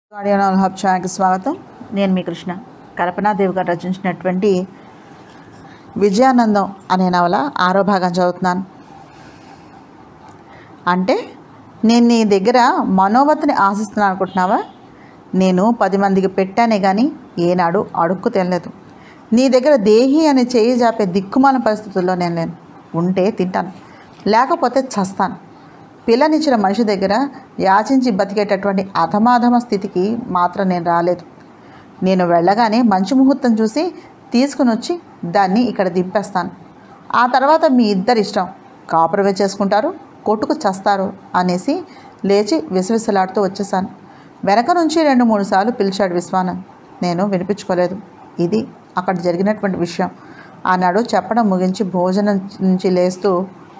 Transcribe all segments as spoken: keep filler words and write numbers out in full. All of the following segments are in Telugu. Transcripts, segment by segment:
ఆడియో నావల్ హబ్ ఛానల్కి స్వాగతం. నేను మీ కృష్ణ. కల్పనాదేవి గారు రచించినటువంటి విజయానందం అనే నవల ఆరో భాగం చదువుతున్నాను. అంటే నేను నీ దగ్గర మనోవతిని ఆశిస్తున్నాను అనుకుంటున్నావా? నేను పది మందికి పెట్టానే కానీ ఏనాడు అడుక్కు తినలేదు. నీ దగ్గర దేహి అని చేయి జాపే దిక్కుమాల పరిస్థితుల్లో నేను లేను. ఉంటే తింటాను, లేకపోతే చస్తాను. పిల్లనిచ్చిన మనిషి దగ్గర యాచించి బతికేటటువంటి అధమాధమ స్థితికి మాత్రం నేను రాలేదు. నేను వెళ్ళగానే మంచి ముహూర్తం చూసి తీసుకుని వచ్చి దాన్ని ఇక్కడ దింపేస్తాను. ఆ తర్వాత మీ ఇద్దరి ఇష్టం, కాపురవే చేసుకుంటారు, కొట్టుకు చస్తారు అనేసి లేచి విసవిసలాడుతూ వచ్చేసాను. వెనక నుంచి రెండు మూడు సార్లు పిలిచాడు విశ్వానంద్. నేను వినిపించుకోలేదు. ఇది అక్కడ జరిగినటువంటి విషయం అన్నాడు చెప్పడం ముగించి భోజనం నుంచి లేస్తూ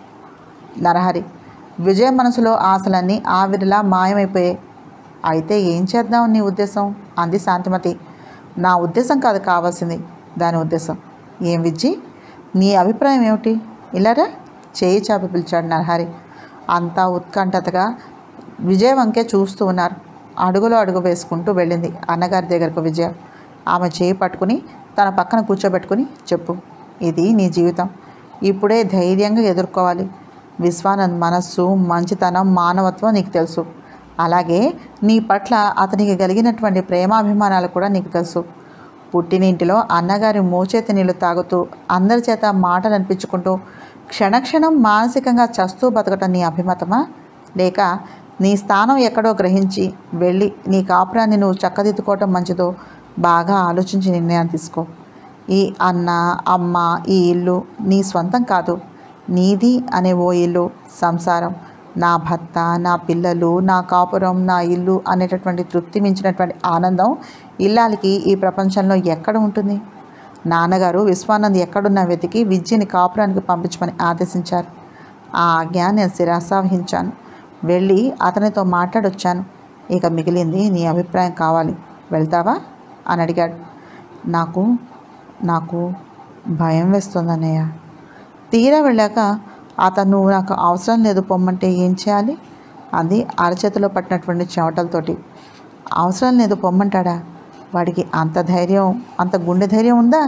నరహరి. విజయ మనసులో ఆశలన్నీ ఆవిరిలా మాయమైపోయాయి. అయితే ఏం చేద్దాం నీ ఉద్దేశం అంది శాంతిమతి. నా ఉద్దేశం కాదు కావాల్సింది, దాని ఉద్దేశం. ఏం విజ్జి, నీ అభిప్రాయం ఏమిటి? ఇలారా చేయి చాపి పిలిచాడు నరహరి. అంతా ఉత్కంఠతగా విజయ వంకే చూస్తూ ఉన్నారు. అడుగులో అడుగు వేసుకుంటూ వెళ్ళింది అన్నగారి దగ్గరకు విజయ. ఆమె చేయి పట్టుకుని తన పక్కన కూర్చోబెట్టుకుని, చెప్పు, ఇది నీ జీవితం, ఇప్పుడే ధైర్యంగా ఎదుర్కోవాలి. విశ్వానంద్ మనస్సు, మంచితనం, మానవత్వం నీకు తెలుసు. అలాగే నీ పట్ల అతనికి కలిగినటువంటి ప్రేమాభిమానాలు కూడా నీకు తెలుసు. పుట్టినింటిలో అన్నగారి మోచేతి నీళ్లు తాగుతూ అందరి చేత మాటలు అనిపించుకుంటూ క్షణక్షణం మానసికంగా చస్తూ బతకటం నీ అభిమతమా? లేక నీ స్థానం ఎక్కడో గ్రహించి వెళ్ళి నీ కాపురాన్ని నువ్వు చక్కదిద్దుకోవటం మంచిదో బాగా ఆలోచించి నిర్ణయం తీసుకో. ఈ అన్న, అమ్మ, ఈ ఇల్లు నీ స్వంతం కాదు. నీది అనే ఓ ఇల్లు, సంసారం, నా భర్త, నా పిల్లలు, నా కాపురం, నా ఇల్లు అనేటటువంటి తృప్తి మించినటువంటి ఆనందం ఇల్లాలికి ఈ ప్రపంచంలో ఎక్కడ ఉంటుంది? నాన్నగారు విశ్వానంద్ ఎక్కడున్నా వెతికి విద్యని కాపురానికి పంపించమని ఆదేశించారు. ఆ ఆజ్ఞ నేను శిరసావహించాను. వెళ్ళి అతనితో మాట్లాడొచ్చాను. ఇక మిగిలింది నీ అభిప్రాయం కావాలి. వెళ్తావా అని అడిగాడు. నాకు నాకు భయం వేస్తుందన్నయ్య. తీరా వెళ్ళాక అతను నాకు అవసరం లేదు పొమ్మంటే ఏం చేయాలి అంది అరచేతిలో పట్టినటువంటి చెమటలతోటి. అవసరం లేదు పొమ్మంటాడా? వాడికి అంత ధైర్యం, అంత గుండె ధైర్యం ఉందా?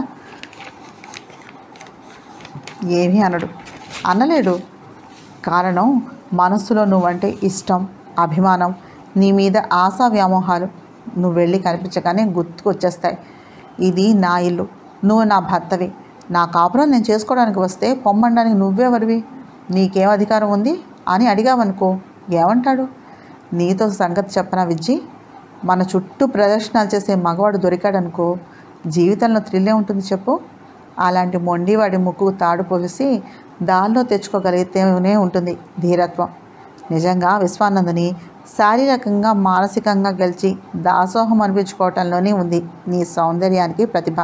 ఏమీ అనడు, అనలేడు. కారణం మనస్సులో నువ్వంటే ఇష్టం, అభిమానం, నీ మీద ఆశా వ్యామోహాలు నువ్వు వెళ్ళి కనిపించగానే గుర్తుకొచ్చేస్తాయి. ఇది నా ఇల్లు, నువ్వు నా భర్తవి. నా కాపురం నేను చేసుకోవడానికి వస్తే పొమ్మనడానికి నువ్వెవరివి? నీకేం అధికారం ఉంది అని అడిగావనుకో, ఏమంటాడు? నీతో సంగతి చెప్పనా విజ్జి, మన చుట్టూ ప్రదర్శనలు చేసే మగవాడు దొరికాడనుకో, జీవితంలో థ్రిల్లే ఉంటుంది చెప్పు. అలాంటి మొండివాడి ముక్కు తాడు పోసి దానిలో తెచ్చుకోగలిగితేనే ఉంటుంది ధీరత్వం. నిజంగా విశ్వానందని శారీరకంగా, మానసికంగా గెలిచి దాసోహం అనిపించుకోవటంలోనే ఉంది నీ సౌందర్యానికి ప్రతిభ.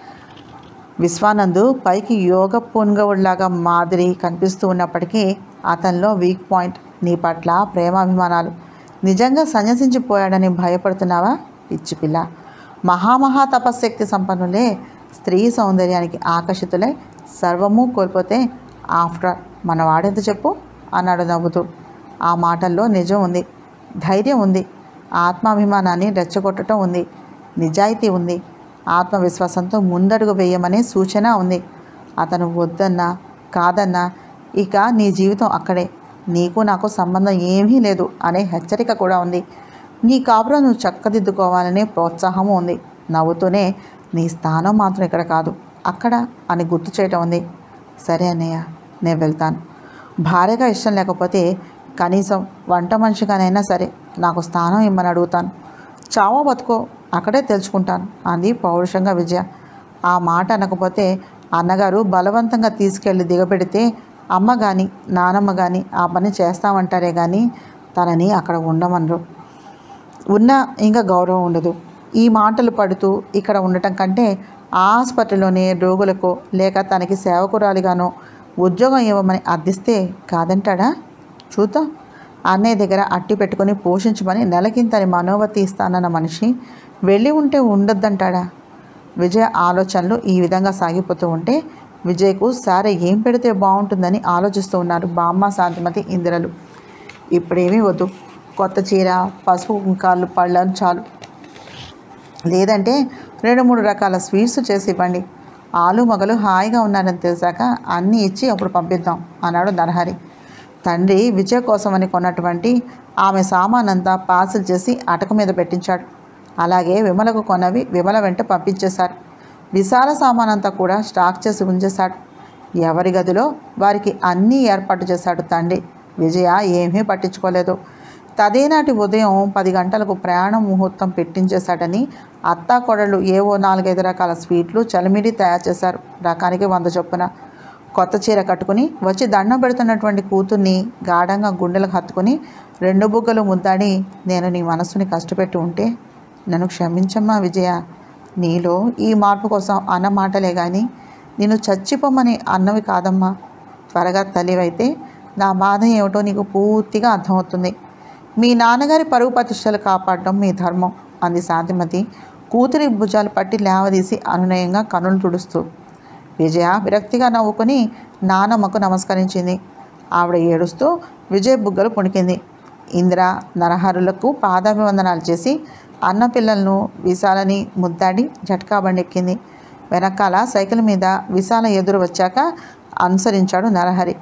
విశ్వానందు పైకి యోగ పూన్గవుడిలాగా మాదిరి కనిపిస్తూ ఉన్నప్పటికీ అతనిలో వీక్ పాయింట్ నీ పట్ల ప్రేమాభిమానాలు. నిజంగా సన్యసించిపోయాడని భయపడుతున్నావా? పిచ్చి పిల్ల. మహామహా తపశ్శక్తి సంపన్నులే స్త్రీ సౌందర్యానికి ఆకర్షితులై సర్వము కోల్పోతే ఆఫ్టర్ మన వాడెంత చెప్పు అన్నాడు నవ్వుతూ. ఆ మాటల్లో నిజం ఉంది, ధైర్యం ఉంది, ఆత్మాభిమానాన్ని రెచ్చగొట్టడం ఉంది, నిజాయితీ ఉంది, ఆత్మవిశ్వాసంతో ముందడుగు వేయమనే సూచన ఉంది. అతను వద్దన్నా కాదన్నా ఇక నీ జీవితం అక్కడే, నీకు నాకు సంబంధం ఏమీ లేదు అనే హెచ్చరిక కూడా ఉంది. నీ కాపురం నువ్వు చక్కదిద్దుకోవాలనే ప్రోత్సాహము ఉంది. నవ్వుతూనే నీ స్థానం మాత్రం ఇక్కడ కాదు, అక్కడ అని గుర్తు చేయటం ఉంది. సరే అన్నయ్య, నేను వెళ్తాను. భార్యగా ఇష్టం లేకపోతే కనీసం వంట మనిషిగానైనా సరే నాకు స్థానం ఇమ్మని అడుగుతాను. చావో బతుకో అక్కడే తెలుసుకుంటాను అంది పౌరుషంగా విజయ. ఆ మాట అనకపోతే అన్నగారు బలవంతంగా తీసుకెళ్ళి దిగబెడితే అమ్మ కానీ నానమ్మ కానీ ఆ పని చేస్తామంటారే కానీ తనని అక్కడ ఉండమనరు. ఉన్నా ఇంకా గౌరవం ఉండదు. ఈ మాటలు పడుతూ ఇక్కడ ఉండటం కంటే ఆసుపత్రిలోనే రోగులకు లేక తనకి సేవకురాలిగానో ఉద్యోగం ఇవ్వమని అర్థిస్తే కాదంటాడా? చూద్దాం. అన్నయ్య దగ్గర అట్టి పెట్టుకొని పోషించమని నెలకింతని మనోవతి ఇస్తానన్న మనిషి వెళ్ళి ఉంటే ఉండొద్దంటాడా? విజయ ఆలోచనలు ఈ విధంగా సాగిపోతూ ఉంటే విజయ్కు సారే ఏం పెడితే బాగుంటుందని ఆలోచిస్తూ ఉన్నారు బామ్మ, శాంతిమతి, ఇందిరలు. ఇప్పుడేమీ వద్దు, కొత్త చీర, పసుపు కుంకాలు పళ్ళను చాలు. లేదంటే రెండు మూడు రకాల స్వీట్స్ చేసి ఇవ్వండి. ఆలు మగలు హాయిగా ఉన్నారని తెలిసాక అన్నీ ఇచ్చి అప్పుడు పంపిద్దాం అన్నాడు నరహరి. తండ్రి విజయ కోసమని కొన్నటువంటి ఆమె సామానంతా పార్సిల్ చేసి అటక మీద పెట్టించాడు. అలాగే విమలకు కొన్నవి విమల వెంట పంపించేశారు. విశాల సామానంతా కూడా స్టాక్ చేసి ఉంచేశాడు. ఎవరి గదిలో వారికి అన్నీ ఏర్పాటు చేశాడు తండ్రి. విజయ ఏమీ పట్టించుకోలేదు. తదేనాటి ఉదయం పది గంటలకు ప్రయాణం ముహూర్తం పెట్టించేశాడని అత్తా కొడళ్ళు ఏవో నాలుగైదు రకాల స్వీట్లు చలిమిడి తయారు చేశారు. రకానికి వంద చొప్పున. కొత్త చీర కట్టుకుని వచ్చి దండం పెడుతున్నటువంటి కూతుర్ని గాఢంగా గుండెలకు హత్తుకుని రెండు బుగ్గలు ముద్దాడి, నేను నీ మనస్సుని కష్టపెట్టి ఉంటే నన్ను క్షమించమ్మా విజయ. నీలో ఈ మార్పు కోసం అన్న మాటలే కానీ నేను చచ్చిపోమని అన్నవి కాదమ్మా. త్వరగా తల్లివైతే నా బాధ ఏమిటో నీకు పూర్తిగా అర్థమవుతుంది. మీ నాన్నగారి పరువు ప్రతిష్టలు కాపాడడం మీ ధర్మం అంది శాంతిమతి కూతురి భుజాలు పట్టి లేవదీసి అనునయంగా కనులు తుడుస్తూ. విజయ విరక్తిగా నవ్వుకొని నానమ్మకు నమస్కరించింది. ఆవిడ ఏడుస్తూ విజయ్ బుగ్గలు పుణికింది. ఇంద్ర నరహరులకు పాదాభివందనాలు చేసి అన్న పిల్లలను విశాలని ముద్దాడి జట్కా బండెక్కింది. వెనకాల సైకిల్ మీద విశాల ఎదురు వచ్చాక అనుసరించాడు నరహరి.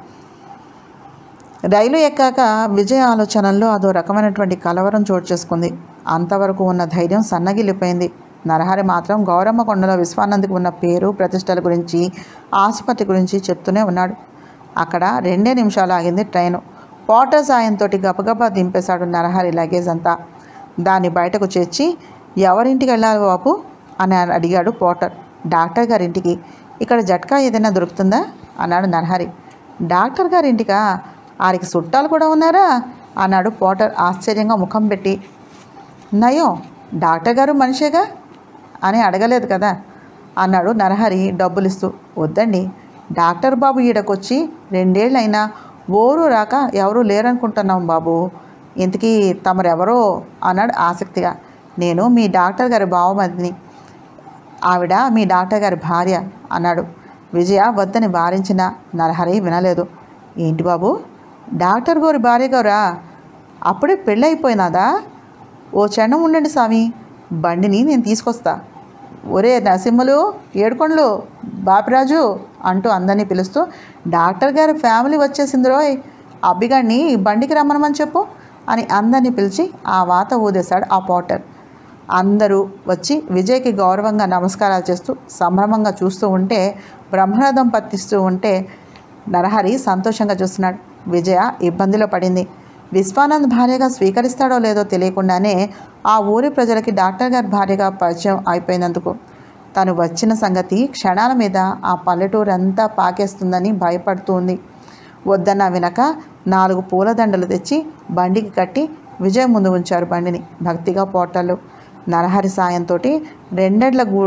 రైలు ఎక్కాక విజయ ఆలోచనల్లో అదో రకమైనటువంటి కలవరం చోటు చేసుకుంది. అంతవరకు ఉన్న ధైర్యం సన్నగిల్లిపోయింది. నరహరి మాత్రం గౌరమ్మ కొండలో విశ్వానంద్కి ఉన్న పేరు ప్రతిష్టల గురించి ఆసుపత్రి గురించి చెప్తూనే ఉన్నాడు. అక్కడ రెండే నిమిషాలు ఆగింది ట్రైను. పోర్టర్ సాయంతో గబగబా దింపేశాడు నరహరి లగేజ్ అంతా. దాన్ని బయటకు చేర్చి, ఎవరింటికి వెళ్ళాలి బాబు అని అడిగాడు పోర్టర్. డాక్టర్ గారింటికి. ఇక్కడ జట్కా ఏదైనా దొరుకుతుందా అన్నాడు నరహరి. డాక్టర్ గారింటికా? ఆరికి చుట్టాలు కూడా ఉన్నారా అన్నాడు పోర్టర్ ఆశ్చర్యంగా ముఖం పెట్టి. నయం, డాక్టర్ గారు మనిషేగా అని అడగలేదు కదా అన్నాడు నరహరి డబ్బులిస్తూ. వద్దండి, డాక్టర్ బాబు ఈడకొచ్చి రెండేళ్ళైనా ఓరు రాక ఎవరూ లేరనుకుంటున్నాం బాబు. ఇంతకీ తమరెవరో అన్నాడు ఆసక్తిగా. నేను మీ డాక్టర్ గారి బావమరిదిని. ఆవిడ మీ డాక్టర్ గారి భార్య అన్నాడు. విజయ వద్దని వారించిన నరహరి వినలేదు. ఏంటి బాబు, డాక్టర్ గారి భార్య గారా? అప్పుడే పెళ్ళైపోయినాదా? ఓ క్షణం ఉండండి స్వామి, బండిని నేను తీసుకొస్తా. ఒరే నరసింహలు, ఏడుకొండలు, బాపిరాజు అంటూ అందరినీ పిలుస్తూ, డాక్టర్ గారి ఫ్యామిలీ వచ్చేసింది రోయ్, అబ్బిగాడిని బండికి రమ్మనమని చెప్పు అని అందరినీ పిలిచి ఆ వాత ఊదేశాడు ఆ పోర్టర్. అందరూ వచ్చి విజయ్కి గౌరవంగా నమస్కారాలు చేస్తూ సంభ్రమంగా చూస్తూ ఉంటే, బ్రహ్మరథం పట్టిస్తూ ఉంటే నరహరి సంతోషంగా చూస్తున్నాడు. విజయ ఇబ్బందిలో పడింది. విశ్వానంద్ భార్యగా స్వీకరిస్తాడో లేదో తెలియకుండానే ఆ ఊరి ప్రజలకి డాక్టర్ గారి భార్యగా పరిచయం అయిపోయినందుకు తను వచ్చిన సంగతి క్షణాల మీద ఆ పల్లెటూరంతా పాకేస్తుందని భయపడుతూ ఉంది. వద్దన్నా వినక నాలుగు పూలదండలు తెచ్చి బండికి కట్టి విజయ్ ముందు ఉంచారు బండిని భక్తిగా పోర్టర్లు. నరహరి సాయంతో రెండేళ్ల గూ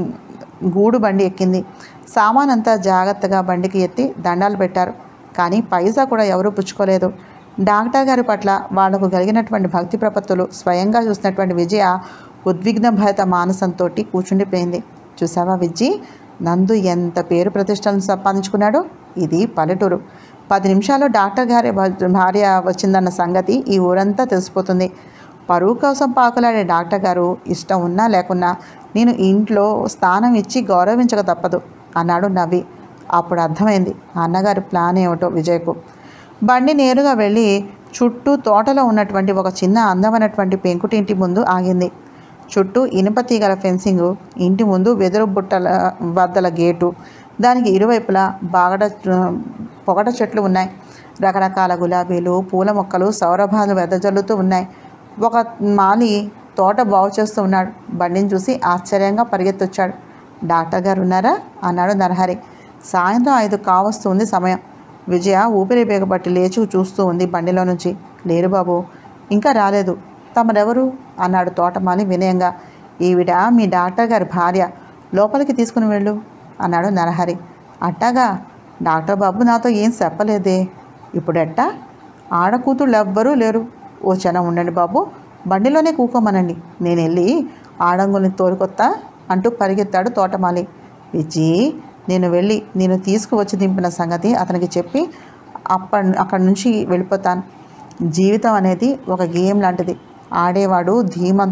గూడు బండి ఎక్కింది. సామానంతా జాగ్రత్తగా బండికి ఎత్తి దండాలు పెట్టారు. కానీ పైసా కూడా ఎవరూ పుచ్చుకోలేదు. డాక్టర్ గారి పట్ల వాళ్లకు కలిగినటువంటి భక్తి ప్రపత్తులు స్వయంగా చూసినటువంటి విజయ ఉద్విగ్న భరిత మానసంతో కూర్చుండిపోయింది. చూసావా విజ్జి, నందు ఎంత పేరు ప్రతిష్టలను సంపాదించుకున్నాడో. ఇది పల్లెటూరు. పది నిమిషాల్లో డాక్టర్ గారి భార్య వచ్చిందన్న సంగతి ఈ ఊరంతా తెలిసిపోతుంది. పరువు కోసం పాకులాడే డాక్టర్ గారు ఇష్టం ఉన్నా లేకున్నా నేను ఇంట్లో స్థానం ఇచ్చి గౌరవించక తప్పదు అన్నాడు నవ్వి. అప్పుడు అర్థమైంది అన్నగారి ప్లాన్ ఏమిటో విజయ్కు. బండి నేరుగా వెళ్ళి చుట్టూ తోటలో ఉన్నటువంటి ఒక చిన్న అందమైనటువంటి పెంకుటింటి ముందు ఆగింది. చుట్టూ ఇనుప తీగల ఫెన్సింగు, ఇంటి ముందు వెదురు బుట్టల వద్దల గేటు, దానికి ఇరువైపులా బాగడ పొగట చెట్లు ఉన్నాయి. రకరకాల గులాబీలు, పూల మొక్కలు సౌరభాలు వెదజల్లుతూ ఉన్నాయి. ఒక మాలి తోట బాగు చేస్తూ ఉన్నాడు. బండిని చూసి ఆశ్చర్యంగా పరిగెత్తొచ్చాడు. డాక్టర్ గారు ఉన్నారా అన్నాడు నరహరి. సాయంత్రం ఐదు కావస్తుంది సమయం. విజయ ఊపిరి బేగబట్టి లేచి చూస్తూ ఉంది బండిలో నుంచి. లేరు బాబు, ఇంకా రాలేదు. తమరెవరు అన్నాడు తోటమాలి వినయంగా. ఈవిడ మీ డాక్టర్ గారి భార్య, లోపలికి తీసుకుని వెళ్ళు అన్నాడు నరహరి. అట్టాగా, డాక్టర్ బాబు నాతో ఏం చెప్పలేదే. ఇప్పుడెట్టా? ఆడకూతుళ్ళు ఎవ్వరూ లేరు. ఓ క్షణం ఉండండి బాబు, బండిలోనే కూకోమనండి, నేను వెళ్ళి ఆడంగుల్ని తోలుకొత్తా అంటూ పరిగెత్తాడు తోటమాలి. విజి, నేను వెళ్ళి నేను తీసుకువచ్చి దింపిన సంగతి అతనికి చెప్పి అప్పటి అక్కడి నుంచి వెళ్ళిపోతాను. జీవితం అనేది ఒక గేమ్ లాంటిది. ఆడేవాడు ధీమంతుడు,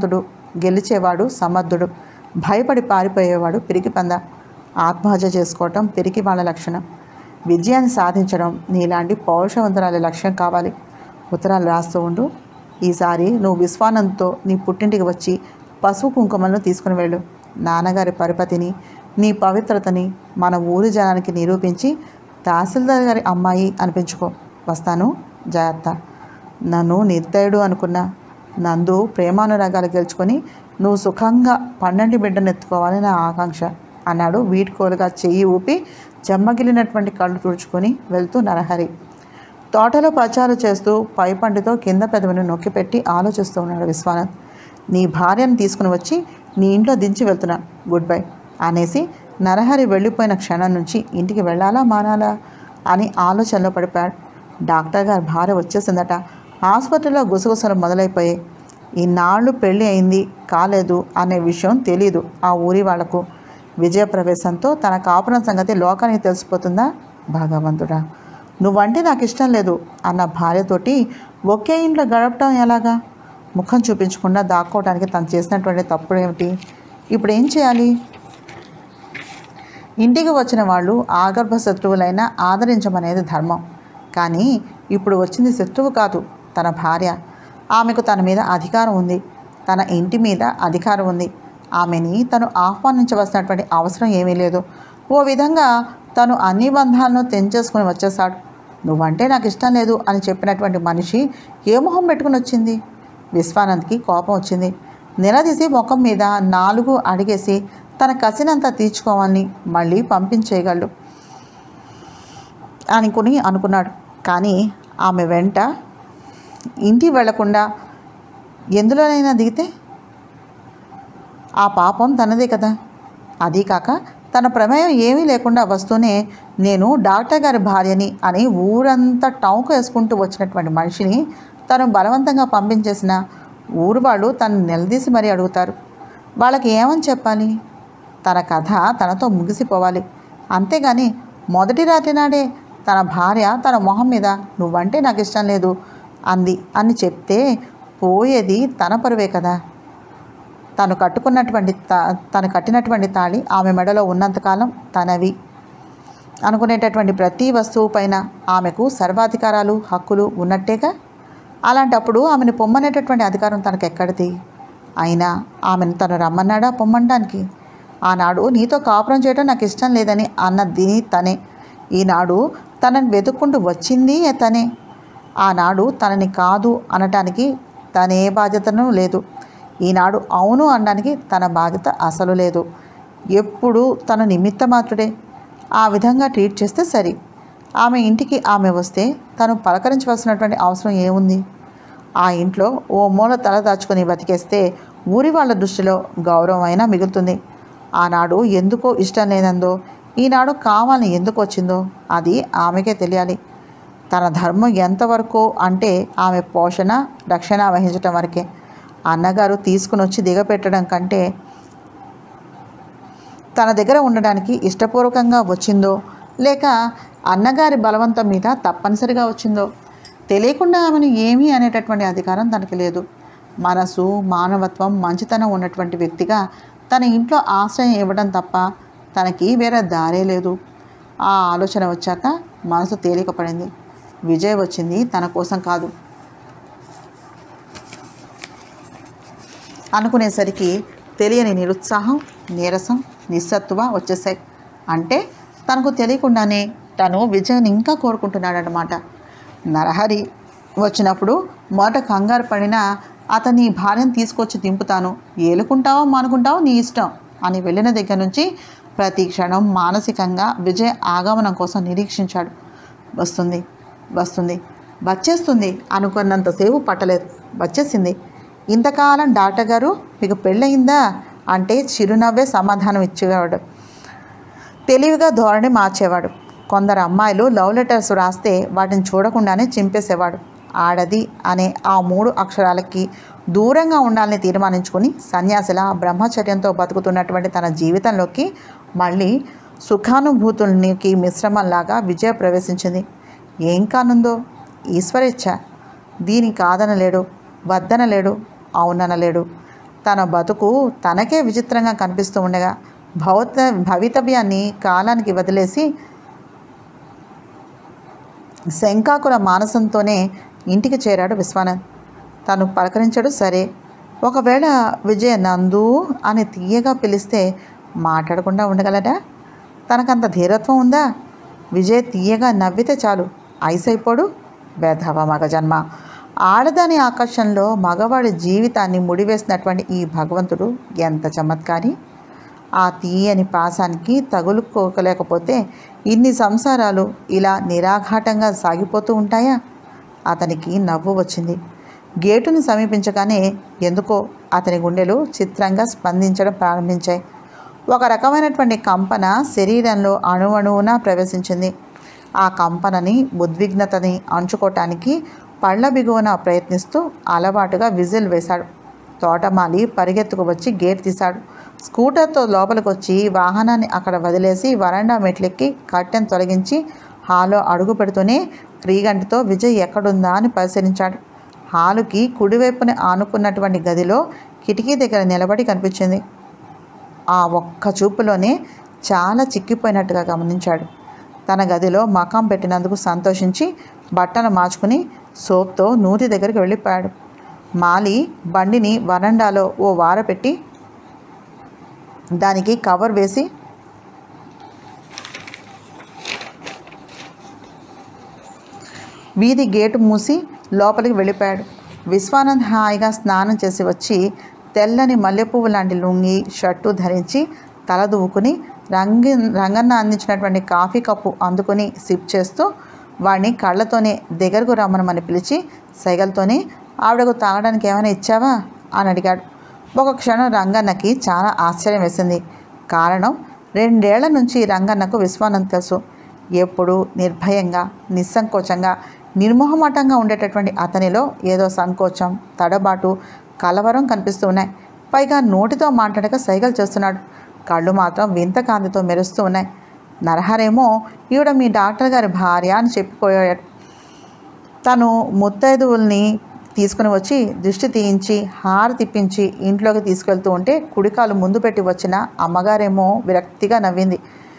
గెలిచేవాడు సమర్థుడు, భయపడి పారిపోయేవాడు పిరికి పంద. ఆత్మహత్య చేసుకోవటం పిరికి వాళ్ళ లక్షణం. విజయాన్ని సాధించడం నీలాంటి పౌరుషవంతురాలి లక్ష్యం కావాలి. ఉత్తరాలు రాస్తూ ఉండు. ఈసారి నువ్వు విశ్వానందంతో నీ పుట్టింటికి వచ్చి పసుపు కుంకుమలను తీసుకుని వెళ్ళు. నాన్నగారి పరిపతిని, నీ పవిత్రతని మన ఊరి జనానికి నిరూపించి తహసీల్దార్ గారి అమ్మాయి అనిపించుకో. వస్తాను, జాగ్రత్త. నన్ను నిర్దయుడు అనుకున్న నందు ప్రేమానురాగాలు గెలుచుకొని నువ్వు సుఖంగా పన్నెండు బిడ్డను ఎత్తుకోవాలని నా ఆకాంక్ష అన్నాడు వీడ్కోలుగా చెయ్యి ఊపి చెమ్మగిలినటువంటి కళ్ళు తుడుచుకొని వెళ్తూ నరహరి. తోటలో పచారు చేస్తూ పైపంటితో కింద పెదవిని నొక్కిపెట్టి ఆలోచిస్తూ ఉన్నాడు విశ్వనాథ్. నీ భార్యను తీసుకుని వచ్చి నీ ఇంట్లో దించి వెళ్తున్నా, గుడ్ బై అనేసి నరహరి వెళ్ళిపోయిన క్షణం నుంచి ఇంటికి వెళ్ళాలా మానాలా అని ఆలోచనలో పడిపోయాడు. డాక్టర్ గారి భార్య వచ్చేసిందట. హాస్పిటల్లో గుసగుసలు మొదలైపోయాయి. ఈనాళ్ళు పెళ్ళి అయింది కాలేదు అనే విషయం తెలీదు ఆ ఊరి వాళ్లకు. విజయప్రవేశంతో తన కాపురం సంగతి లోకానికి తెలిసిపోతుందా? భగవంతుడా, నువ్వంటే నాకు ఇష్టం లేదు అన్న భార్యతోటి ఒకే ఇంట్లో గడపటం ఎలాగా? ముఖం చూపించకుండా దాక్కోవడానికి తను చేసినటువంటి తప్పుడు ఏమిటి? ఇప్పుడు ఏం చేయాలి? ఇంటికి వచ్చిన వాళ్ళు ఆగర్భ శత్రువులైనా ఆదరించమనేది ధర్మం. కానీ ఇప్పుడు వచ్చింది శత్రువు కాదు, తన భార్య. ఆమెకు తన మీద అధికారం ఉంది, తన ఇంటి మీద అధికారం ఉంది. ఆమెని తను ఆహ్వానించవలసినటువంటి అవసరం ఏమీ లేదు. ఓ విధంగా తను అన్ని బంధాలను తెంచేసుకుని వచ్చేశాడు. నువ్వంటే నాకు ఇష్టం లేదు అని చెప్పినటువంటి మనిషి ఏ మొహం పెట్టుకుని వచ్చింది? విశ్వానంద్కి కోపం వచ్చింది. నిలదీసి ముఖం మీద నాలుగు అడిగేసి తన కసినంతా తీర్చుకోవాలని మళ్ళీ పంపించేయగలడు అనుకుని అనుకున్నాడు. కానీ ఆమె వెంట ఇంటికి వెళ్లకుండా ఎందులోనైనా దిగితే ఆ పాపం తనదే కదా. అదీ కాక తన ప్రమేయం ఏమీ లేకుండా వస్తూనే నేను డాక్టర్ గారి భార్యని అని ఊరంతా టౌకు వేసుకుంటూ వచ్చినటువంటి మనిషిని తను బలవంతంగా పంపించేసిన ఊరు వాళ్ళు తను నిలదీసి మరీ అడుగుతారు. వాళ్ళకి ఏమని చెప్పాలి? తన కథ తనతో ముగిసిపోవాలి. అంతేగాని మొదటి రాత్రి నాడే తన భార్య తన మొహం మీద నువ్వంటే నాకు ఇష్టం లేదు అంది అని చెప్తే పోయేది తన పరువే కదా. తను కట్టుకున్నటువంటి తా తను కట్టినటువంటి తాళి ఆమె మెడలో ఉన్నంతకాలం తనవి అనుకునేటటువంటి ప్రతి వస్తువు పైన ఆమెకు సర్వాధికారాలు హక్కులు ఉన్నట్టేగా. అలాంటప్పుడు ఆమెను పొమ్మనేటటువంటి అధికారం తనకు ఎక్కడిది? అయినా ఆమెను తను రమ్మన్నాడా పొమ్మంటానికి? ఆనాడు నీతో కాపురం చేయడం నాకు ఇష్టం లేదని అన్నది తనే. ఈనాడు తనని వెతుక్కుంటూ వచ్చింది తనే. ఆనాడు తనని కాదు అనటానికి తనే బాధ్యతను లేదు. ఈనాడు అవును అనడానికి తన బాధ్యత అసలు లేదు. ఎప్పుడు తన నిమిత్త మాత్రుడే. ఆ విధంగా ట్రీట్ చేస్తే సరి. ఆమె ఇంటికి ఆమె వస్తే తను పలకరించవలసినటువంటి అవసరం ఏముంది? ఆ ఇంట్లో ఓ మూల తల దాచుకొని బతికేస్తే ఊరి వాళ్ళ దృష్టిలో గౌరవం అయినా మిగులుతుంది. ఆనాడు ఎందుకో ఇష్టం లేదందో ఈనాడు కావాలని ఎందుకు వచ్చిందో అది ఆమెకే తెలియాలి. తన ధర్మం ఎంతవరకు అంటే ఆమె పోషణ రక్షణ వహించటం వరకే. అన్నగారు తీసుకుని వచ్చి దిగపెట్టడం కంటే తన దగ్గర ఉండడానికి ఇష్టపూర్వకంగా వచ్చిందో లేక అన్నగారి బలవంతం మీద తప్పనిసరిగా వచ్చిందో తెలియకుండా ఆమెను ఏమీ అనేటటువంటి అధికారం తనకి లేదు. మనసు మానవత్వం మంచితనం ఉన్నటువంటి వ్యక్తిగా తన ఇంట్లో ఆశ్రయం ఇవ్వడం తప్ప తనకి వేరే దారే లేదు. ఆ ఆలోచన వచ్చాక మనసు తేలికపడింది. విజయ్ వచ్చింది తన కోసం కాదు అనుకునేసరికి తెలియని నిరుత్సాహం నీరసం నిస్సత్తువ వచ్చేసాయి. అంటే తనకు తెలియకుండానే తను విజయ్ని ఇంకా కోరుకుంటున్నాడనమాట. నరహరి వచ్చినప్పుడు మొదట కంగారు పడినా అతని భార్యను తీసుకొచ్చి దింపుతాను, ఏలుకుంటావో మానుకుంటావో నీ ఇష్టం అని వెళ్ళిన దగ్గర నుంచి ప్రతి క్షణం మానసికంగా విజయ్ ఆగమనం కోసం నిరీక్షించాడు. వస్తుంది వస్తుంది వచ్చేస్తుంది అనుకున్నంతసేపు పట్టలేదు. వచ్చేసింది. ఇంతకాలం డాక్టర్ గారు మీకు పెళ్ళయిందా అంటే చిరునవ్వే సమాధానం ఇచ్చేవాడు. తెలివిగా ధోరణి మార్చేవాడు. కొందరు అమ్మాయిలు లవ్ లెటర్స్ రాస్తే వాటిని చూడకుండానే చింపేసేవాడు. ఆడది అనే ఆ మూడు అక్షరాలకి దూరంగా ఉండాలని తీర్మానించుకొని సన్యాసిలా బ్రహ్మచర్యంతో బతుకుతున్నటువంటి తన జీవితంలోకి మళ్ళీ సుఖానుభూతులకి మిశ్రమంలాగా విజయ ప్రవేశించింది. ఏం కానుందో ఈశ్వరేచ్ఛ. దీని కాదనలేడు, వద్దనలేడు, అవుననలేడు. తన బతుకు తనకే విచిత్రంగా కనిపిస్తూ ఉండగా భౌత భవితవ్యాన్ని కాలానికి వదిలేసి శంకాకుల మానసంతోనే ఇంటికి చేరాడు విశ్వనాథ్. తను పలకరించాడు సరే, ఒకవేళ విజయ నందు అని తీయగా పిలిస్తే మాట్లాడకుండా ఉండగలడా? తనకంత ధీరత్వం ఉందా? విజయ్ తీయగా నవ్వితే చాలు ఐసైపోడు. వెధవ మగ జన్మ. ఆడదాని ఆకర్షణలో మగవాడి జీవితాన్ని ముడివేసినటువంటి ఈ భగవంతుడు ఎంత చమత్కారి. ఆ తీయని పాసానికి తగులుకోలేకపోతే ఇన్ని సంసారాలు ఇలా నిరాఘాటంగా సాగిపోతూ ఉంటాయా? అతనికి నవ్వు వచ్చింది. గేటును సమీపించగానే ఎందుకో అతని గుండెలు చిత్రంగా స్పందించడం ప్రారంభించాయి. ఒక రకమైనటువంటి కంపన శరీరంలో అణువణువున ప్రవేశించింది. ఆ కంపనని ఉద్విగ్నతని అంచుకోవటానికి పళ్ళ బిగువన ప్రయత్నిస్తూ అలవాటుగా విజిల్ వేశాడు. తోటమాలి పరిగెత్తుకు వచ్చి గేట్ తీశాడు. స్కూటర్తో లోపలికి వచ్చి వాహనాన్ని అక్కడ వదిలేసి వరండా మెట్లెక్కి కట్టెను తొలగించి హాల్లో అడుగు పెడుతూనే క్రీగంటితో విజయ్ ఎక్కడుందా అని పరిశీలించాడు. హాలుకి కుడివైపున ఆనుకున్నటువంటి గదిలో కిటికీ దగ్గర నిలబడి కనిపించింది. ఆ ఒక్క చూపులోనే చాలా చిక్కిపోయినట్టుగా గమనించాడు. తన గదిలో మకాం పెట్టినందుకు సంతోషించి బట్టలు మార్చుకుని సోప్తో నూతి దగ్గరికి వెళ్ళిపోయాడు. మాలి బండిని వరండాలో ఓ వార పెట్టి దానికి కవర్ వేసి వీధి గేటు మూసి లోపలికి వెళ్ళిపోయాడు. విశ్వానంద్ హాయిగా స్నానం చేసి వచ్చి తెల్లని మల్లెపువ్వు లాంటి లుంగి షర్టు ధరించి తల దువ్వుకుని రంగి రంగన్న అందించినటువంటి కాఫీ కప్పు అందుకుని సిప్ చేస్తూ వాడిని కళ్ళతోనే దగ్గరకు రమ్మనమని పిలిచి సైగలతోనే ఆవిడకు తాగడానికి ఏమైనా ఇచ్చావా అని అడిగాడు. ఒక క్షణం రంగన్నకి చాలా ఆశ్చర్యం వేసింది. కారణం, రెండేళ్ల నుంచి రంగన్నకు విశ్వానంద్ తెలుసు. ఎప్పుడు నిర్భయంగా నిస్సంకోచంగా నిర్మోహమాటంగా ఉండేటటువంటి అతనిలో ఏదో సంకోచం, తడబాటు, కలవరం కనిపిస్తూ ఉన్నాయి. పైగా నోటితో మాట్లాడక సైగలు చేస్తున్నాడు. కళ్ళు మాత్రం వింత కాంతితో మెరుస్తూ ఉన్నాయి. నరహరేమో ఈవిడ మీ డాక్టర్ గారి భార్య అని చెప్పిపోయాడు. తను ముత్తైదువుల్ని తీసుకుని వచ్చి దృష్టి తీయించి హార తిప్పించి ఇంట్లోకి తీసుకెళ్తూ ఉంటే కుడికాలు ముందు పెట్టి వచ్చిన అమ్మగారేమో విరక్తిగా నవ్వింది.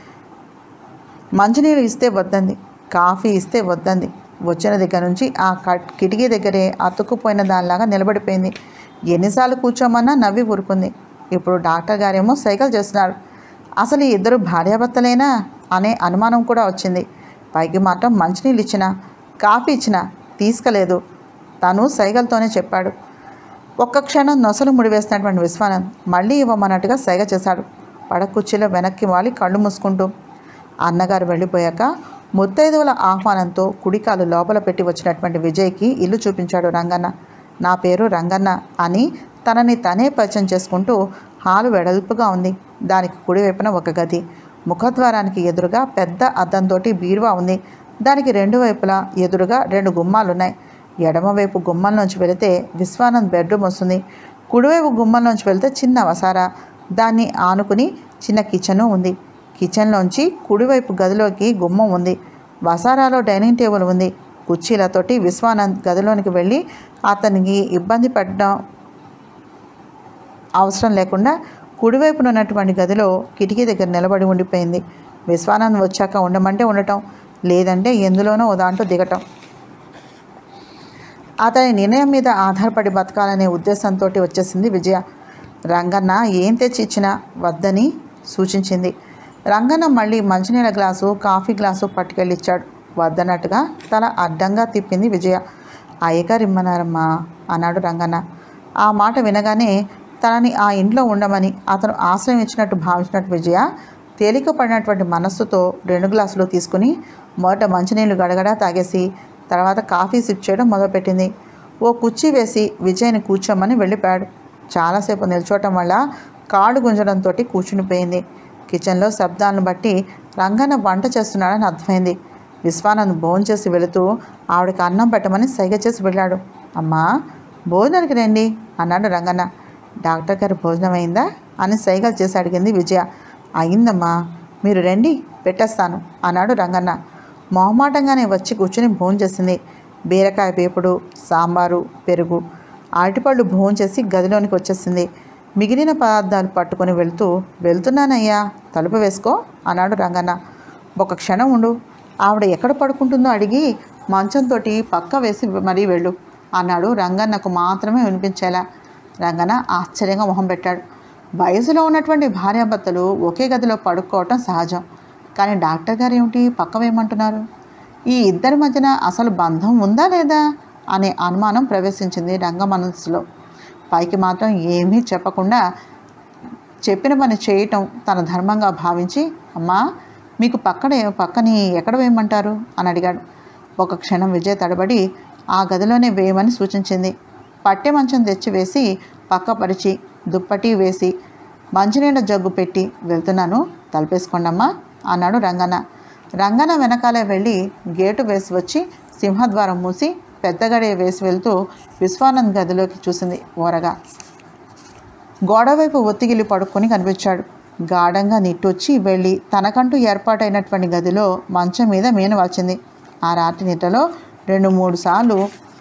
మంచినీళ్ళు ఇస్తే వద్దంది, కాఫీ ఇస్తే వద్దంది. వచ్చిన దగ్గర నుంచి ఆ కిటికీ దగ్గరే అతుక్కుపోయిన దానిలాగా నిలబడిపోయింది. ఎన్నిసార్లు కూర్చోమన్నా నవ్వి ఊరుకుంది. ఇప్పుడు డాక్టర్ గారేమో సైకిల్ చేస్తున్నారు. అసలు ఈ ఇద్దరు భార్యాభర్తలేనా అనే అనుమానం కూడా వచ్చింది. పైకి మాత్రం మంచినీళ్ళు ఇచ్చినా కాఫీ ఇచ్చినా తీసుకలేదు. తను సైగలతోనే చెప్పాడు. ఒక్క క్షణం నొసలు ముడివేసినటువంటి విశ్వానంద్ మళ్ళీ ఇవ్వమన్నట్టుగా సైగ చేశాడు. పడక కుర్చీలో వెనక్కి వాలి కళ్ళు మూసుకుంటూ. అన్నగారు వెళ్ళిపోయాక ముత్తైదువుల ఆహ్వానంతో కుడికాలు లోపల పెట్టి వచ్చినటువంటి విజయ్కి ఇల్లు చూపించాడు రంగన్న. నా పేరు రంగన్న అని తనని తనే పరిచయం చేసుకుంటూ హాలు వెడల్పుగా ఉంది. దానికి కుడివైపున ఒక గది, ముఖద్వారానికి ఎదురుగా పెద్ద అద్దంతో బీరువా ఉంది. దానికి రెండు వైపులా ఎదురుగా రెండు గుమ్మాలున్నాయి. ఎడమవైపు గుమ్మంలోంచి వెళితే విశ్వానంద్ బెడ్రూమ్ వస్తుంది. కుడివైపు గుమ్మంలోంచి వెళితే చిన్న వసారా, దాన్ని ఆనుకుని చిన్న కిచెను ఉంది. కిచెన్లోంచి కుడివైపు గదిలోకి గుమ్మం ఉంది. వసారాలో డైనింగ్ టేబుల్ ఉంది. కుర్చీలతోటి విశ్వానంద్ గదిలోనికి వెళ్ళి అతనికి ఇబ్బంది పెట్టడం అవసరం లేకుండా కుడివైపున ఉన్నటువంటి గదిలో కిటికీ దగ్గర నిలబడి ఉండిపోయింది. విశ్వానంద్ వచ్చాక ఉండమంటే ఉండటం, లేదంటే ఎందులోనో ఓ దాంట్లో దిగటం. అతని నిర్ణయం మీద ఆధారపడి బతకాలనే ఉద్దేశంతో వచ్చేసింది విజయ. రంగన్న ఏం తెచ్చి ఇచ్చినా వద్దని సూచించింది. రంగన్న మళ్ళీ మంచినీళ్ళ గ్లాసు కాఫీ గ్లాసు పట్టుకెళ్ళి ఇచ్చాడు. వద్దన్నట్టుగా తల అడ్డంగా తిప్పింది విజయ. అయ్యగారు ఇమ్మన్నారమ్మా అన్నాడు రంగన్న. ఆ మాట వినగానే తనని ఆ ఇంట్లో ఉండమని అతను ఆశ్రయం ఇచ్చినట్టు భావించినట్టు విజయ తేలిక పడినటువంటి మనస్సుతో రెండు గ్లాసులు తీసుకుని మొదట మంచినీళ్ళు గడగడా తాగేసి తర్వాత కాఫీ సిప్ చేయడం మొదలుపెట్టింది. ఓ కుర్చీ వేసి విజయ్ని కూర్చోమని వెళ్ళిపోయాడు. చాలాసేపు నిల్చోవటం వల్ల కాళ్ళు గుంజడంతో కూర్చునిపోయింది. కిచెన్లో శబ్దాలను బట్టి రంగన్న వంట చేస్తున్నాడని అర్థమైంది. విశ్వానంద్ భోజనం చేసి వెళుతూ ఆవిడకి అన్నం పెట్టమని సైగ చేసి వెళ్ళాడు. అమ్మా భోజనానికి రండి అన్నాడు రంగన్న. డాక్టర్ గారు భోజనం అయిందా అని సైగలు చేసి అడిగింది విజయ. అయిందమ్మా, మీరు రండి పెట్టేస్తాను అన్నాడు రంగన్న. మొహమాటంగానే వచ్చి కూర్చుని భోజనం చేసింది. బీరకాయ వేపుడు, సాంబారు, పెరుగు, అరటిపళ్ళు భోజనం చేసి గదిలోనికి వచ్చేసింది. మిగిలిన పదార్థాలు పట్టుకొని వెళ్తూ, వెళ్తున్నానయ్యా, తలుపు వేసుకో అన్నాడు రంగన్న. ఒక క్షణం ఉండు, ఆవిడ ఎక్కడ పడుకుంటుందో అడిగి మంచంతో పక్క వేసి మరీ వెళ్ళు అన్నాడు రంగన్నకు మాత్రమే వినిపించేలా. రంగన్న ఆశ్చర్యంగా మొహం పెట్టాడు. వయసులో ఉన్నటువంటి భార్యాభర్తలు ఒకే గదిలో పడుకోవటం సహజం, కానీ డాక్టర్ గారు ఏమిటి పక్క వేయమంటున్నారు? ఈ ఇద్దరి మధ్యన అసలు బంధం ఉందా లేదా అనే అనుమానం ప్రవేశించింది రంగ మనసులో. పైకి మాత్రం ఏమీ చెప్పకుండా చెప్పిన పని చేయటం తన ధర్మంగా భావించి, అమ్మా మీకు పక్కనే పక్కని ఎక్కడ వేయమంటారు అని అడిగాడు. ఒక క్షణం విజయ తడబడి ఆ గదిలోనే వేయమని సూచించింది. పట్టె మంచం తెచ్చి వేసి పక్క పరిచి దుప్పటి వేసి మంచినీళ్ళ జగ్గు పెట్టి వెళ్తున్నాను, తలపేసుకోండమ్మా అన్నాడు రంగన్న. రంగన్న వెనకాలే వెళ్ళి గేటు వేసి వచ్చి సింహద్వారం మూసి పెద్ద గడియ వేసి వెళ్తూ విశ్వానంద్ గదిలోకి చూసింది ఓరగా. గోడవైపు ఒత్తిగిలి పడుకొని కనిపించాడు. గాఢంగా నిట్టొచ్చి వెళ్ళి తనకంటూ ఏర్పాటైనటువంటి గదిలో మంచం మీద మీన వాల్చింది. ఆ రాత్రి నిద్రలో రెండు మూడు సార్లు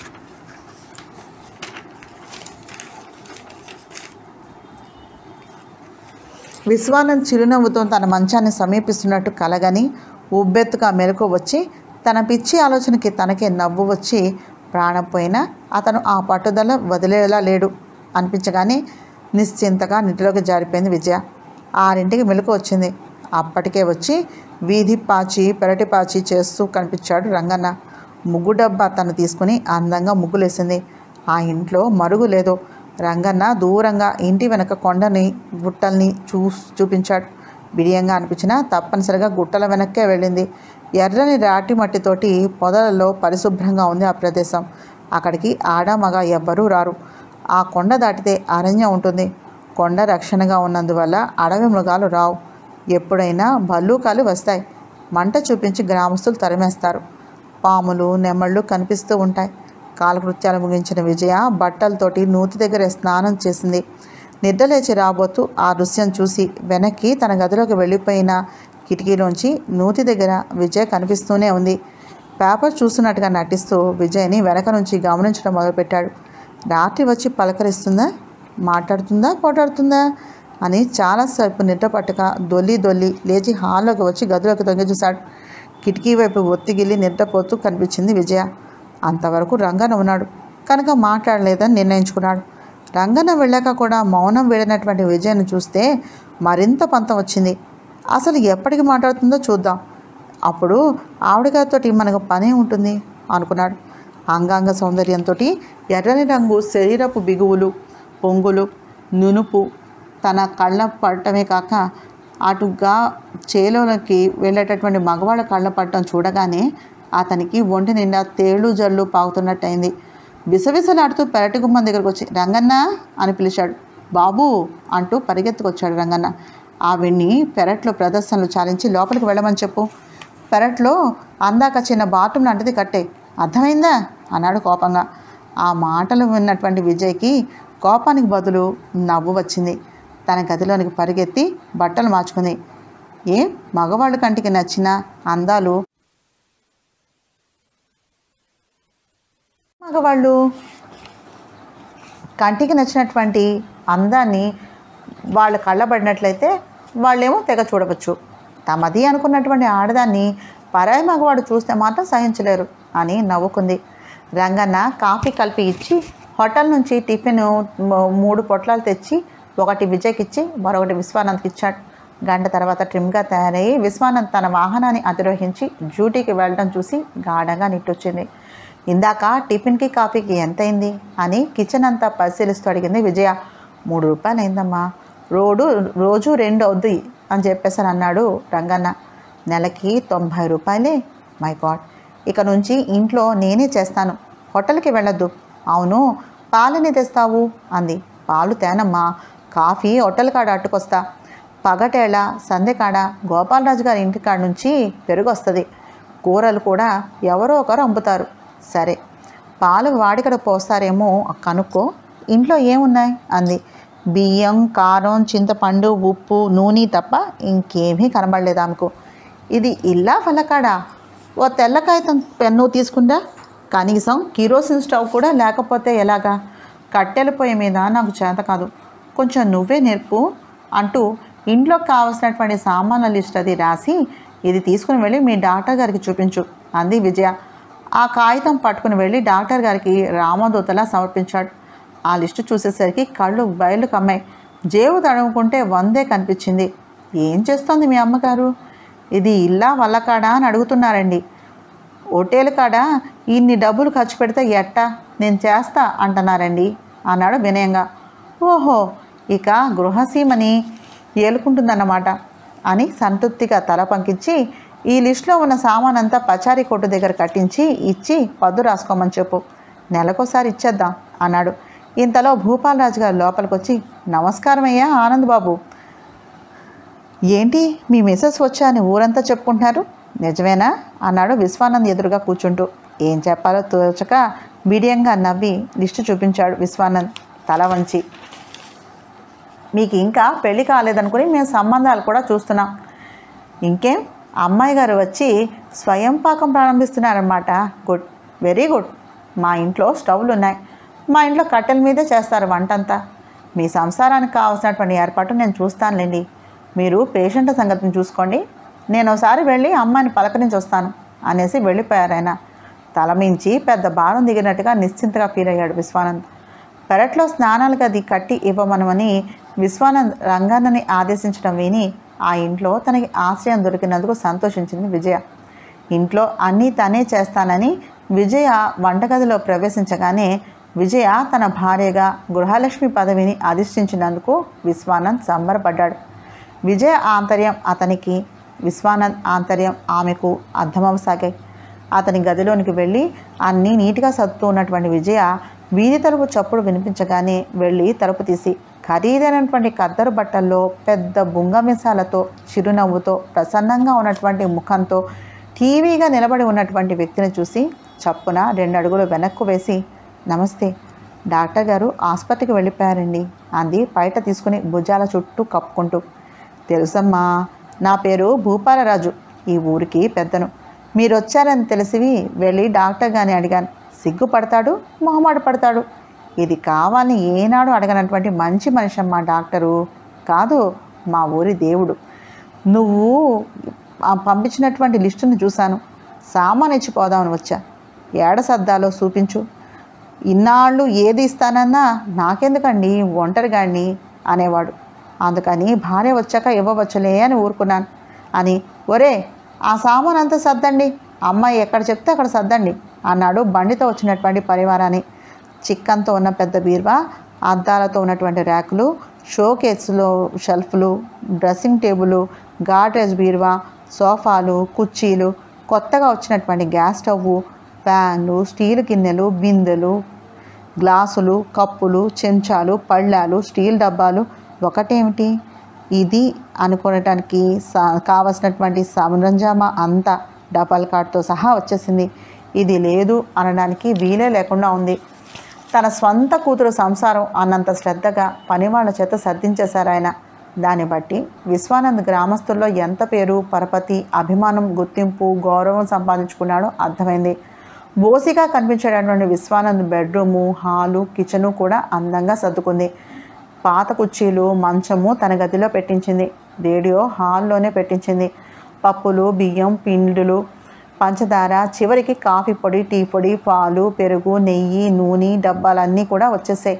విశ్వానంద్ చిరునవ్వుతో తన మంచాన్ని సమీపిస్తున్నట్టు కలగని ఉబ్బెత్తుగా మెలకు వచ్చి తన పిచ్చి ఆలోచనకి తనకే నవ్వు వచ్చి ప్రాణం పోయినా అతను ఆ పట్టుదల వదిలేలా లేడు అనిపించగానే నిశ్చింతగా నిద్రలోకి జారిపోయింది విజయ. ఆరింటికి మెలకు వచ్చింది. అప్పటికే వచ్చి వీధి పాచి పెరటి పాచి చేస్తూ కనిపించాడు రంగన్న. ముగ్గు డబ్బా తను తీసుకుని అందంగా ముగ్గులేసింది. ఆ ఇంట్లో మరుగు లేదు. రంగన్న దూరంగా ఇంటి వెనక కొండని గుట్టల్ని చూ చూపించాడు. బిడియంగా అనిపించినా తప్పనిసరిగా గుట్టల వెనక్కే వెళ్ళింది. ఎర్రని రాటి మట్టితోటి పొదలలో పరిశుభ్రంగా ఉంది ఆ ప్రదేశం. అక్కడికి ఆడ మగ ఎవ్వరూ రారు. ఆ కొండ దాటితే అరణ్యం ఉంటుంది. కొండ రక్షణగా ఉన్నందువల్ల అడవి మృగాలు రావు. ఎప్పుడైనా భల్లూకాలు వస్తాయి. మంట చూపించి గ్రామస్తులు తరిమేస్తారు. పాములు నెమళ్ళు కనిపిస్తూ ఉంటాయి. కాలకృత్యాలు ముగించిన విజయ బట్టలతోటి నూతి దగ్గర స్నానం చేసింది. నిద్రలేచి రాబోతూ ఆ దృశ్యం చూసి వెనక్కి తన గదిలోకి వెళ్ళిపోయిన కిటికీలోంచి నూతి దగ్గర విజయ్ కనిపిస్తూనే ఉంది. పేపర్ చూస్తున్నట్టుగా నటిస్తూ విజయ్ని వెనక నుంచి గమనించడం మొదలుపెట్టాడు. రాత్రి వచ్చి పలకరిస్తుందా, మాట్లాడుతుందా, పోటాడుతుందా అని చాలాసేపు నిద్ర పట్టక దొల్లి దొల్లి లేచి హాల్లోకి వచ్చి గదిలోకి తొంగి చూశాడు. కిటికీ వైపు ఒత్తిగిల్లి నిద్రపోతూ కనిపించింది విజయ. అంతవరకు రంగన్న ఉన్నాడు కనుక మాట్లాడలేదని నిర్ణయించుకున్నాడు. రంగన్న వెళ్ళాక కూడా మౌనం వీడనటువంటి విజయను చూస్తే మరింత పంతం వచ్చింది. అసలు ఎప్పటికి మాట్లాడుతుందో చూద్దాం, అప్పుడు ఆవిడగారితో మనకు పని ఉంటుంది అనుకున్నాడు. అంగాంగ సౌందర్యంతో ఎర్రని రంగు శరీరపు బిగువులు, పొంగులు, నునుపు తన కళ్ళ పడటమే కాక అటుగా చేలోకి వెళ్ళేటటువంటి మగవాళ్ళ కళ్ళ పడటం చూడగానే అతనికి ఒంటి నిండా తేళ్ళు జల్లు పాగుతున్నట్టయింది. విసవిసలాడుతూ పెరటి గుమ్మం దగ్గరకు వచ్చి రంగన్న అని పిలిచాడు. బాబు అంటూ పరిగెత్తుకొచ్చాడు రంగన్న. ఆవిడ్ని పెరట్లో ప్రదర్శనలు చాలించి లోపలికి వెళ్ళమని చెప్పు. పెరట్లో అందాక చిన్న బాత్రూమ్ లాంటిది కట్టే, అర్థమైందా అన్నాడు కోపంగా. ఆ మాటలు విన్నటువంటి విజయ్కి కోపానికి బదులు నవ్వు వచ్చింది. తన గదిలోనికి పరిగెత్తి బట్టలు మార్చుకుంది. ఏ మగవాళ్ళ కంటికి నచ్చిన అందాలు మగవాళ్ళు కంటికి నచ్చినటువంటి అందాన్ని వాళ్ళ కళ్ళబడినట్లయితే వాళ్ళేమో తెగ చూడవచ్చు. తమది అనుకున్నటువంటి ఆడదాన్ని పరాయి మగవాడు చూస్తే మాత్రం సహించలేరు అని నవ్వుకుంది. రంగన్న కాఫీ కలిపి ఇచ్చి హోటల్ నుంచి టిఫిన్ మూడు పొట్లాలు తెచ్చి ఒకటి విజయ్కి ఇచ్చి మరొకటి విశ్వానంద్కి ఇచ్చాడు. గంట తర్వాత ట్రిమ్గా తయారయ్యి విశ్వానంద్ తన వాహనాన్ని అధిరోహించి డ్యూటీకి వెళ్ళడం చూసి గాఢంగా నిట్టొచ్చింది. ఇందాక టిఫిన్కి కాఫీకి ఎంతైంది అని కిచెన్ అంతా పరిశీలిస్తూ అడిగింది విజయ. మూడు రూపాయలు అయిందమ్మా, రోడ్డు రోజు రెండు అవుద్ది అని చెప్పేసి అన్నాడు రంగన్న. నెలకి తొంభై రూపాయలే. మై గాడ్, ఇక నుంచి ఇంట్లో నేనే చేస్తాను, హోటల్కి వెళ్ళొద్దు. అవును, పాలని తెస్తావు అంది. పాలు తేనమ్మా, కాఫీ హోటల్ కాడ అట్టుకొస్తా. పగటేళ సందెకాడ గోపాలరాజు గారి ఇంటికాడ నుంచి పెరుగు వస్తుంది. కూరలు కూడా ఎవరో ఒకరు అమ్ముతారు. సరే, పాలు వాడికడ పోస్తారేమో కనుక్కో. ఇంట్లో ఏమున్నాయి అంది. బియ్యం, కారం, చింతపండు, ఉప్పు, నూనె తప్ప ఇంకేమీ కనబడలేదు ఆమెకు. ఇది ఇల్లా ఫలకాడా? ఓ తెల్ల కాగితం పెన్ను తీసుకుంటా. కనీసం కిరోసిన్ స్టవ్ కూడా లేకపోతే ఎలాగా? కట్టెల పొయ్యి మీద నాకు చేత కాదు. కొంచెం నువ్వే నేర్పు అంటూ ఇంట్లోకి కావాల్సినటువంటి సామాన్ల లిస్ట్ అది రాసి, ఇది తీసుకుని వెళ్ళి మీ డాక్టర్ గారికి చూపించు అంది విజయ. ఆ కాగితం పట్టుకుని వెళ్ళి డాక్టర్ గారికి రామదూతలా సమర్పించాడు. ఆ లిస్టు చూసేసరికి కళ్ళు బయలు కమ్మాయి. జేబు తడుముకుంటే వందే కనిపించింది. ఏం చేస్తోంది మీ అమ్మగారు? ఇది ఇల్లా వల్లకాడా అని అడుగుతున్నారండి. హోటల్ కాడా ఇన్ని డబ్బులు ఖర్చు పెడితే ఎట్టా, నేను చేస్తా అంటున్నారండి అన్నాడు వినయంగా. ఓహో, ఇక గృహసీమని ఏలుకుంటుందన్నమాట అని సంతృప్తిగా తల పంకించి, ఈ లిస్టులో ఉన్న సామానంతా పచారీ కొట్టు దగ్గర కట్టించి ఇచ్చి పద్దు రాసుకోమని చెప్పు, నెలకోసారి ఇచ్చేద్దాం అన్నాడు. ఇంతలో భూపాలరాజు గారు లోపలికి వచ్చి, నమస్కారం అయ్యా ఆనంద్ బాబు. ఏంటి మీ మిసెస్ వచ్చా అని ఊరంతా చెప్పుకుంటున్నారు, నిజమేనా అన్నాడు విశ్వానంద్ ఎదురుగా కూర్చుంటూ. ఏం చెప్పాలో తోచక బిడియంగా నవ్వి లిస్టు చూపించాడు విశ్వానంద్ తల వంచి. మీకు ఇంకా పెళ్లి కాలేదనుకుని మేము సంబంధాలు కూడా చూస్తున్నాం. ఇంకేం అమ్మాయి గారు వచ్చి స్వయం పాకం ప్రారంభిస్తున్నారన్నమాట. Good, very good. మా ఇంట్లో స్టవ్లు ఉన్నాయి, మా ఇంట్లో కట్టెల మీదే చేస్తారు వంటంతా. మీ సంసారానికి కావాల్సినటువంటి ఏర్పాటు నేను చూస్తానులేండి. మీరు పేషెంట్ సంగతిని చూసుకోండి, నేను ఒకసారి వెళ్ళి అమ్మాయిని పలకరించి వస్తాను అనేసి వెళ్ళిపోయారు ఆయన. తలమించి పెద్ద భారం దిగినట్టుగా నిశ్చింతగా ఫీల్ అయ్యాడు విశ్వానంద్. పెరట్లో స్నానాలు గది కట్టి ఇవ్వమనమని విశ్వానంద్ రంగన్నని ఆదేశించడం విని ఆ ఇంట్లో తనకి ఆశ్రయం దొరికినందుకు సంతోషించింది విజయ. ఇంట్లో అన్నీ తనే చేస్తానని విజయ వంటగదిలో ప్రవేశించగానే విజయ తన భార్యగా గృహలక్ష్మి పదవిని అధిష్ఠించినందుకు విశ్వానంద్ సంబరపడ్డాడు. విజయ ఆంతర్యం అతనికి, విశ్వానంద్ ఆంతర్యం ఆమెకు అర్థమవసాగాయి. అతని గదిలోనికి వెళ్ళి అన్నీ నీట్గా సర్దుతూ ఉన్నటువంటి విజయ వీధి తలుపు చప్పుడు వినిపించగానే వెళ్ళి తలుపు తీసి ఖరీదైనటువంటి కద్దరు బట్టల్లో పెద్ద బుంగ మిసాలతో చిరునవ్వుతో ప్రసన్నంగా ఉన్నటువంటి ముఖంతో టీవీగా నిలబడి ఉన్నటువంటి వ్యక్తిని చూసి చప్పున రెండు అడుగులు వెనక్కు వేసి, నమస్తే, డాక్టర్ గారు ఆసుపత్రికి వెళ్ళిపోయారండి అంది బయట తీసుకుని భుజాల చుట్టూ కప్పుకుంటూ. తెలుసమ్మా, నా పేరు భూపాలరాజు, ఈ ఊరికి పెద్దను. మీరు వచ్చారని తెలిసి వెళ్ళి డాక్టర్ గారిని అడిగాను. సిగ్గుపడతాడు, మొహమాట పడతాడు. ఇది కావాలని ఏనాడు అడగనటువంటి మంచి మనిషి అమ్మా డాక్టరు. కాదు, మా ఊరి దేవుడు. నువ్వు పంపించినటువంటి లిస్టును చూశాను, సామాన్ ఇచ్చిపోదామని వచ్చా. ఏడ సర్దాలో చూపించు. ఇన్నాళ్ళు ఏది ఇస్తానన్నా నాకెందుకండి ఒంటరిగాడిని అనేవాడు. అందుకని భార్య వచ్చాక ఇవ్వవచ్చులే అని ఊరుకున్నాను అని, ఒరే ఆ సామాన్ అంతా సర్దండి, అమ్మాయి ఎక్కడ చెప్తే అక్కడ సర్దండి అన్నాడు బండితో వచ్చినటువంటి పరివారాన్ని. చిక్కంతో ఉన్న పెద్ద బీరువా, అద్దాలతో ఉన్నటువంటి ర్యాకులు, షోకేస్లో షెల్ఫ్లు, డ్రెస్సింగ్ టేబుల్, గాడ్రేజ్ బీరువా, సోఫాలు, కుర్చీలు, కొత్తగా వచ్చినటువంటి గ్యాస్ స్టవ్వు, ప్యాన్లు, స్టీల్ గిన్నెలు, బిందెలు, గ్లాసులు, కప్పులు, చెంచాలు, పళ్ళాలు, స్టీల్ డబ్బాలు, ఒకటేమిటి ఇది అనుకోవటానికి కావలసినటువంటి సరంజామా అంతా డబల్ కార్డ్తో సహా వచ్చేసింది. ఇది లేదు అనడానికి వీలే లేకుండా ఉంది. తన స్వంత కూతురు సంసారం అన్నంత శ్రద్ధగా పనివాళ్ల చేత సర్దించేశారు ఆయన. దాన్ని బట్టి విశ్వానంద్ గ్రామస్తుల్లో ఎంత పేరు, పరపతి, అభిమానం, గుర్తింపు, గౌరవం సంపాదించుకున్నాడో అర్థమైంది. బోసిగా కనిపించేటటువంటి విశ్వానంద్ బెడ్రూము, హాలు, కిచెను కూడా అందంగా సర్దుకుంది. పాత కుర్చీలు, మంచము తన గదిలో పెట్టించింది. రేడియో హాల్లోనే పెట్టించింది. పప్పులు, బియ్యం, పిండులు, పంచదార, చివరికి కాఫీ పొడి, టీ పొడి, పాలు, పెరుగు, నెయ్యి, నూనె డబ్బాలన్నీ కూడా వచ్చేసాయి.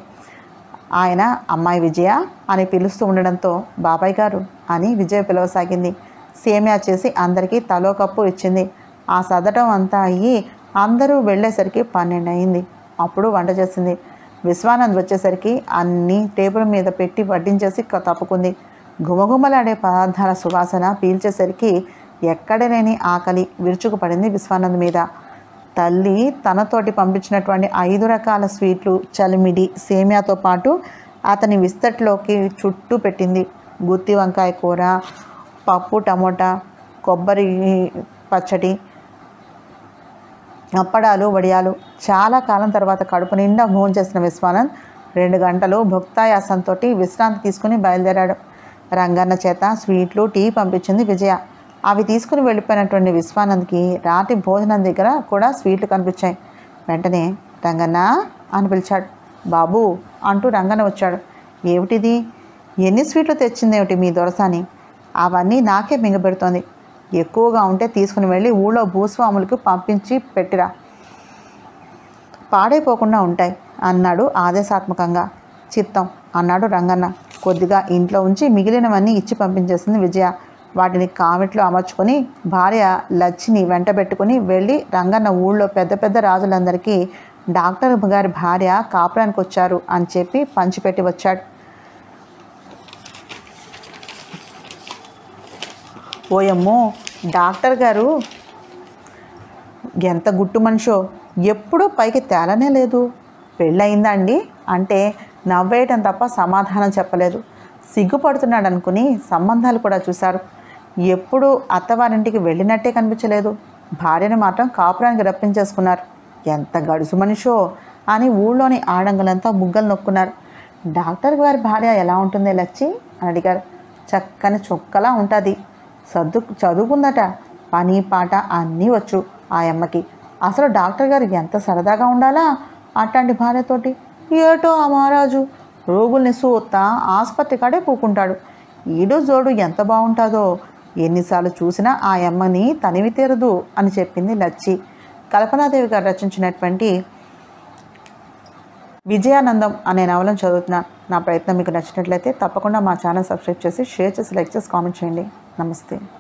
ఆయన అమ్మాయి విజయ అని పిలుస్తూ ఉండడంతో బాబాయ్ గారు అని విజయ పిలవసాగింది. సేమ్యా చేసి అందరికీ తలో కప్పు ఇచ్చింది. ఆ సదటం అంతా అయ్యి అందరూ వెళ్ళేసరికి పన్నెండు అయింది. అప్పుడు వంట చేసింది. విశ్వానంద్ వచ్చేసరికి అన్నీ టేబుల్ మీద పెట్టి వడ్డించేసి తప్పుకుంది. గుమగుమలాడే పదార్థాల సువాసన పీల్చేసరికి ఎక్కడలేని ఆకలి విరుచుకుపడింది విశ్వానంద్ మీద. తల్లి తనతోటి పంపించినటువంటి ఐదు రకాల స్వీట్లు, చలిమిడి, సేమ్యాతో పాటు అతని విస్తట్లోకి చుట్టూ పెట్టింది. గుత్తి వంకాయ కూర, పప్పు, టమోటా, కొబ్బరి పచ్చడి, అప్పడాలు, వడియాలు. చాలా కాలం తర్వాత కడుపు నిండా భోజనం చేసిన విశ్వానంద్ రెండు గంటలు భుక్తాయాసంతో విశ్రాంతి తీసుకుని బయలుదేరాడు. రంగన్న చేత స్వీట్లు, టీ పంపించింది విజయ. అవి తీసుకుని వెళ్ళిపోయినటువంటి విశ్వానంద్కి రాత్రి భోజనం దగ్గర కూడా స్వీట్లు కనిపించాయి. వెంటనే రంగన్న అని పిలిచాడు. బాబు అంటూ రంగన్న వచ్చాడు. ఏమిటిది? ఎన్ని స్వీట్లు తెచ్చిందేమిటి మీ దొరసాని? అవన్నీ నాకే మింగబెడుతోంది. ఎక్కువగా ఉంటే తీసుకుని వెళ్ళి ఊళ్ళో భూస్వాములకు పంపించి పెట్టిరా, పాడైపోకుండా ఉంటాయి అన్నాడు ఆదేశాత్మకంగా. చిత్తం అన్నాడు రంగన్న. కొద్దిగా ఇంట్లో ఉంచి మిగిలినవన్నీ ఇచ్చి పంపించేసింది విజయ. వాటిని కామెట్లో అమర్చుకొని భార్య లచ్చిని వెంటబెట్టుకుని వెళ్ళి రంగన్న ఊళ్ళో పెద్ద పెద్ద రాజులందరికీ డాక్టర్ గారి భార్య కాపురానికి వచ్చారు అని చెప్పి పంచిపెట్టి వచ్చాడు. ఓయమ్మో, డాక్టర్ గారు ఎంత గుట్టు మనిషో, ఎప్పుడూ పైకి తేలనే లేదు. పెళ్ళయిందా అండి అంటే నవ్వేయటం తప్ప సమాధానం చెప్పలేదు. సిగ్గుపడుతున్నాడు అనుకుని సంబంధాలు కూడా చూశారు. ఎప్పుడూ అత్తవారింటికి వెళ్ళినట్టే కనిపించలేదు. భార్యను మాత్రం కాపురానికి రప్పించేసుకున్నారు. ఎంత గడుసు మనిషో అని ఊళ్ళోని ఆడంగులంతా బుగ్గలు నొక్కున్నారు. డాక్టర్ గారి భార్య ఎలా ఉంటుంది లచ్చి అని అడిగారు. చక్కని చొక్కలా ఉంటుంది. సర్దు చదువుకుందట. పని పాట అన్నీ వచ్చు ఆ అమ్మకి. అసలు డాక్టర్ గారు ఎంత సరదాగా ఉండాలా అట్లాంటి భార్యతోటి. ఏటో ఆ మహారాజు రోగుల్ని సూత్తా ఆసుపత్రి కాడే పూకుంటాడు. ఈడు జోడు ఎంత బాగుంటుందో. ఎన్నిసార్లు చూసినా ఆ అమ్మని తనివి తీరదు అని చెప్పింది లచ్చి. కల్పనాదేవి గారు రచించినటువంటి విజయానందం అనే నవలను చదువుతున్నా. నా ప్రయత్నం మీకు నచ్చినట్లయితే తప్పకుండా మా ఛానల్ సబ్స్క్రైబ్ చేసి షేర్ చేసి లైక్ చేసి కామెంట్ చేయండి. నమస్తే.